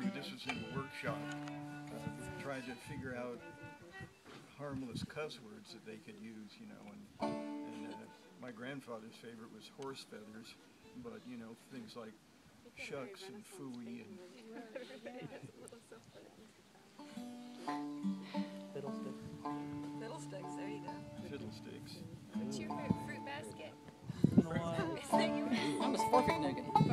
this was in a workshop, trying to figure out harmless cuss words that they could use, you know, and my grandfather's favorite was horse feathers, but, you know, things like shucks and phooey and Fiddlesticks. Fiddlesticks, there you go. fiddlesticks. What's your fruit basket? You know what? Is that yours? I'm a Scorpion nugget.